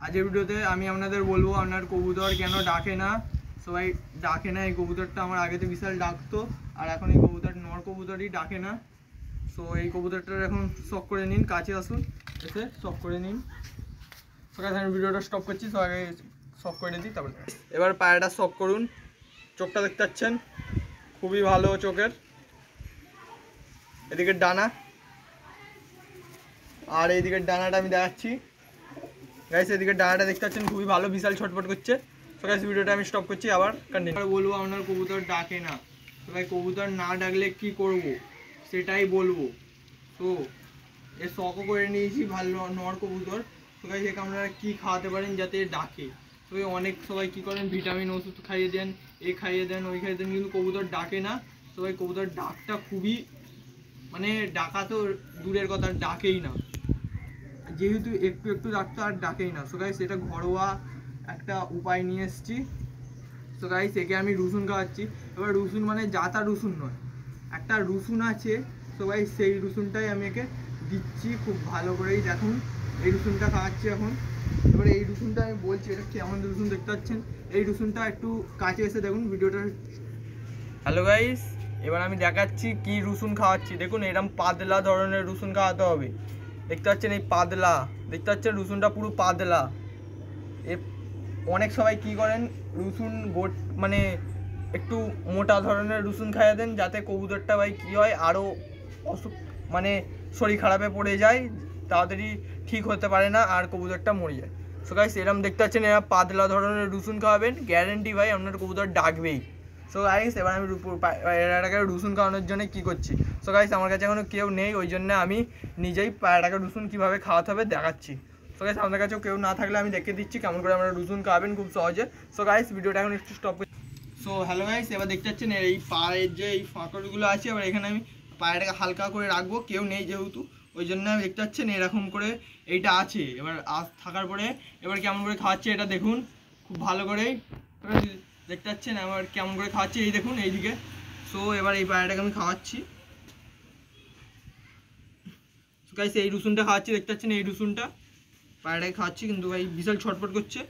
আজকের ভিডিওতে আমি আপনাদের বলবো আপনার কবুতর কেন ডাকে না। সবাই ডাকে না, এই কবুতরটা আমার আগেতে বিশাল ডাকতো, আর এখন এই কবুতর নর কবুতরই ডাকে না। সো এই কবুতরটার এখন শখ করে নিন, কাছে আসুন, এসে শখ করে নিন। সকালে আমি ভিডিওটা স্টপ করছি, সবাই শখ করে দিই। তারপরে এবার পায়রাটা শখ করুন। চোখটা দেখতে পাচ্ছেন, খুবই ভালো চোখের। এদিকে ডানা, আর এইদিকের ডানাটা আমি দেখাচ্ছি গাইস। এদিকে ডানাটা দেখতে পাচ্ছেন খুবই ভালো, বিশাল ছটফট করছে। তো গাইস ভিডিওটা আমি স্টপ করছি, আবার কন্টিনিউ বলবো। আপনার কবুতর ডাকে না, তো ভাই কবুতর না ডাকলে কি করব সেটাই বলবো। তো এর শখও করে নিয়েছি ভালো নর কবুতর। তো গাইস একে আপনারা কী খাওয়াতে পারেন যাতে ডাকে। তো অনেক সবাই কী করেন, ভিটামিন ওষুধ খাইয়ে দেন, এ খাইয়ে দেন, ওই খাইয়ে দেন, কিন্তু কবুতর ডাকে না। তো ভাই কবুতর ডাকটা খুবই, মানে ডাকা তো দূরের কথা, ডাকেই না। যেহেতু একটু একটু ডাকতো আর ডাকেই না। সো গাইস এটা ঘরোয়া একটা উপায় নিয়ে এসেছি। সো গাইস একে আমি রসুন খাওয়াচ্ছি। এবার রসুন মানে যাতা রসুন নয়, একটা রসুন আছে। সো গাইস সেই রসুনটাই আমি একে দিচ্ছি খুব ভালো করেই। দেখুন এই রসুনটা খাওয়াচ্ছি এখন। এবার এই রসুনটা আমি বলছি এটা কেমন রসুন দেখতে পাচ্ছেন। এই রসুনটা একটু কাছে এসে দেখুন ভিডিওটা। হ্যালো গাইস, এবার আমি দেখাচ্ছি কি রসুন খাওয়াচ্ছি। দেখুন এরকম পাতলা ধরনের রসুন খাওয়াতে হবে। দেখতে পাচ্ছেন এই পাতলা, দেখতে পাচ্ছেন রসুনটা পুরো পাতলা। এ অনেক সবাই কি করেন, রসুন মানে একটু মোটা ধরনের রসুন খাইয়ে দেন, যাতে কবুতরটা ভাই কী হয় আরও অসুখ, মানে শরীর খারাপে পড়ে যায়, তাড়াতাড়ি ঠিক হতে পারে না আর কবুতরটা মরে যায়। সো গাইস এরকম দেখতে পাচ্ছেন এরা পাতলা ধরনের রসুন খাওয়াবেন, গ্যারেন্টি ভাই আপনার কবুতর ডাকবেই। সো গাইস এবার আমি পায়রাটাকে রসুন খাওয়ানোর জন্য কী করছি। সো গাইস আমার কাছে এখনও কেউ নেই, ওই জন্য আমি নিজেই পায়রাটাকে রসুন কীভাবে খাওয়াতে হবে দেখাচ্ছি। সো গাইস আমাদের কাছেও কেউ না থাকলে আমি দেখে দিচ্ছি কেমন করে আমরা রসুন খাওয়াবেন খুব সহজে। সো গাইস ভিডিওটা এখন একটু স্টপ করছি। সো হ্যালো গাইস, এবার দেখতে পাচ্ছেন এই পায়ের যে এই ফাঁকড়গুলো আছে, এবার এখানে আমি পায়রাটাকে হালকা করে রাখবো, কেউ নেই যেহেতু, ওই জন্য আমি দেখতে পাচ্ছেন এরকম করে এইটা আছে। এবার থাকার পরে এবার কেমন করে খাওয়াচ্ছে এটা দেখুন খুব ভালো করেই দেখতে পাচ্ছেন আবার কেমন করে খাওয়াচ্ছি, এই দেখুন এইদিকে। সো এবার এই পায়রাটাকে আমি খাওয়াচ্ছি। সো গাইস এই রসুনটা খাওয়াচ্ছি, দেখতে পাচ্ছেন এই রসুনটা পায়রাটাকে খাওয়াচ্ছি, কিন্তু ভাই বিশাল ছটফট করছে।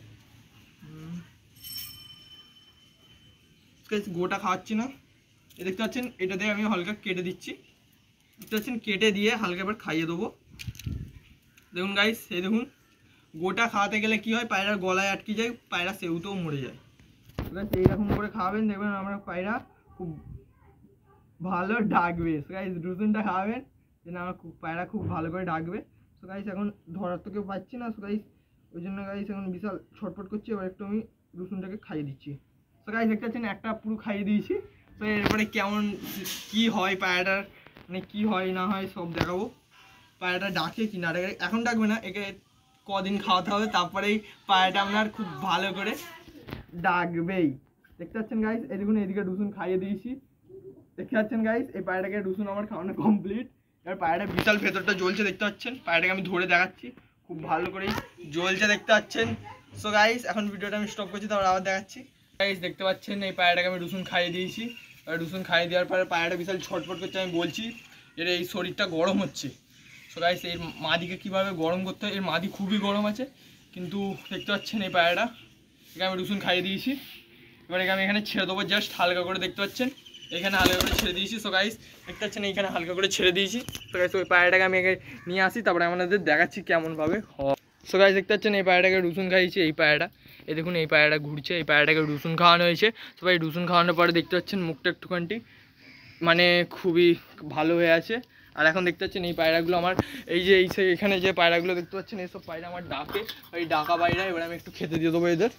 গোটা খাওয়াচ্ছি না, এ দেখতে পাচ্ছেন এটা দিয়ে আমি হালকা কেটে দিচ্ছি। দেখতে পাচ্ছেন কেটে দিয়ে হালকা এবার খাইয়ে দেবো। দেখুন গাইস এই দেখুন, গোটা খাওয়াতে গেলে কি হয়, পায়রার গলায় আটকে যায়, পায়রা সেউতেও মরে যায়। এইরকম করে খাওয়াবেন, দেখবেন আমরা পায়রা খুব ভালো ডাকবে। সো গাইস রসুনটা খাওয়াবেন, যেন আমার পায়রা খুব ভালো করে ডাকবে। সো গাইস এখন ধরার তো কেউ পাচ্ছি না, সো গাইস ওই জন্য গাইস এখন বিশাল ছটফট করছি। এবার একটু আমি রসুনটাকে খাইয়ে দিচ্ছি। সো গাইস দেখতে পাচ্ছেন একটা পুরো খাইয়ে দিয়েছি। তো এরপরে কেমন কি হয় পায়রাটার, মানে কী হয় না হয় সব দেখাবো। পায়রাটা ডাকে কি না ডাকে, এখন ডাকবে না, একে কদিন খাওয়াতে হবে, তারপরেই পায়রাটা আপনার খুব ভালো করে ডাকবেই। দেখতে পাচ্ছেন গাইস এই দেখুন এইদিকে রসুন খাইয়ে দিয়েছি। দেখতে পাচ্ছেন গাইস এই পায়রাটাকে রসুন আমার খাওয়ানো কমপ্লিট। এবার পায়রাটা বিশাল ভেতরটা জ্বলছে, দেখতে পাচ্ছেন পায়রাটাকে আমি ধরে দেখাচ্ছি খুব ভালো করেই জ্বলছে, দেখতে পাচ্ছেন। সো গাইস এখন ভিডিওটা আমি স্টপ করছি, তারপর আবার দেখাচ্ছি। গাইস দেখতে পাচ্ছেন এই পায়রাটাকে আমি রসুন খাইয়ে দিয়েছি। রসুন খাইয়ে দেওয়ার পরে পায়রাটা বিশাল ছটফট করছে, আমি বলছি এর এই শরীরটা গরম হচ্ছে। সো গাইস এর মাদিকে কীভাবে গরম করতে হয়, এর মাদি খুবই গরম আছে, কিন্তু দেখতে পাচ্ছেন এই পায়রাটা, একে আমি রসুন খাইয়ে দিয়েছি। এবার একে আমি এখানে ছেড়ে দেবো জাস্ট হালকা করে, দেখতে পাচ্ছেন এখানে হালকা করে ছেড়ে দিয়েছি। সো গাইস দেখতে পাচ্ছেন এইখানে হালকা করে ছেড়ে দিয়েছি। সো গাইস ওই পায়রাটাকে আমি একে নিয়ে আসি, তারপরে আমাদের দেখাচ্ছি কেমনভাবে হয়। সো গাইস দেখতে পাচ্ছেন এই পায়রাটাকে রসুন খাইয়েছি, এই পায়রাটা এই দেখুন এই পায়রাটা ঘুরছে, এই পায়রাটাকে রসুন খাওয়ানো হয়েছে। তো ভাই রসুন খাওয়ানোর পরে দেখতে পাচ্ছেন মুখটা একটুখানি মানে খুবই ভালো হয়ে আছে। আর এখন দেখতে পাচ্ছেন এই পায়রাগুলো আমার, এই যে এখানে যে পায়রাগুলো দেখতে পাচ্ছেন এইসব পায়রা আমার ডাকে, এই ডাকা পায়রা। এবার আমি একটু খেতে দিয়ে দেবো এদের।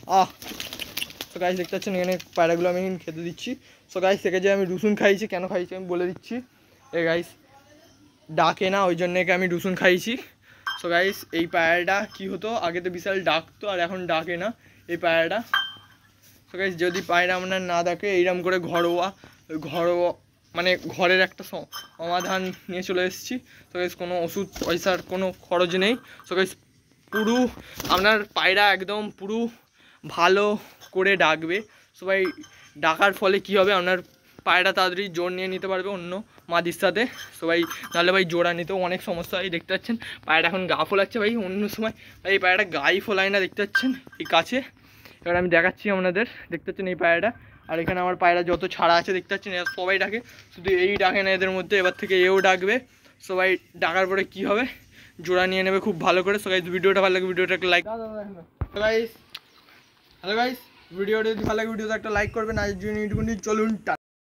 তো গাইস দেখতে পাচ্ছেন এখানে পায়রাগুলো আমি খেতে দিচ্ছি। সো গাইস থেকে যে আমি রসুন খাইছি, কেন খাইছি আমি বলে দিচ্ছি। এই গাইস ডাকে না, ওই জন্য একে আমি রসুন খাইছি। সো গাইস এই পায়রাটা কী হতো, আগে তো বিশাল ডাকতো আর এখন ডাকে না এই পায়রাটা। সো গাইস যদি পায়রা আপনার না ডাকে, এইরকম করে ঘরোয়া মানে ঘরের একটা সমাধান নিয়ে চলে এসেছি। সো গাইস কোনো ওষুধ পয়সার কোনো খরচ নেই। সো গাইস পুরো আপনার পায়রা একদম পুরো ভালো করে ডাকবে। সবাই ডাকার ফলে কি হবে, আপনার পায়রাটা তাড়াতাড়ি জোর নিয়ে নিতে পারবে অন্য মাদির সাথে। সবাই নাহলে ভাই জোড়া নিতেও অনেক সমস্যা হয়। দেখতে পাচ্ছেন পায়রাটা এখন গা ফোলাচ্ছে ভাই, অন্য সময় ভাই এই পায়রাটা গাই ফোলায় না, দেখতে পাচ্ছেন এই কাছে। এবার আমি দেখাচ্ছি আপনাদের, দেখতে পাচ্ছেন এই পায়রাটা। আর এখানে আমার পায়রা যত ছাড়া আছে দেখতে পাচ্ছেন, এরা সবাই ডাকে, শুধু এই ডাকে না এদের মধ্যে, এবার থেকে এও ডাকবে। সবাই ডাকার পরে কি হবে, জোড়া নিয়ে নেবে খুব ভালো করে। সো গাইস ভিডিওটা ভালো লাগে ভিডিওটা একটা লাইক, হ্যালো গাইস ভিডিওটা যদি ভালো লাগে ভিডিওতে একটা লাইক করবেন। আজ জন্য চলুন।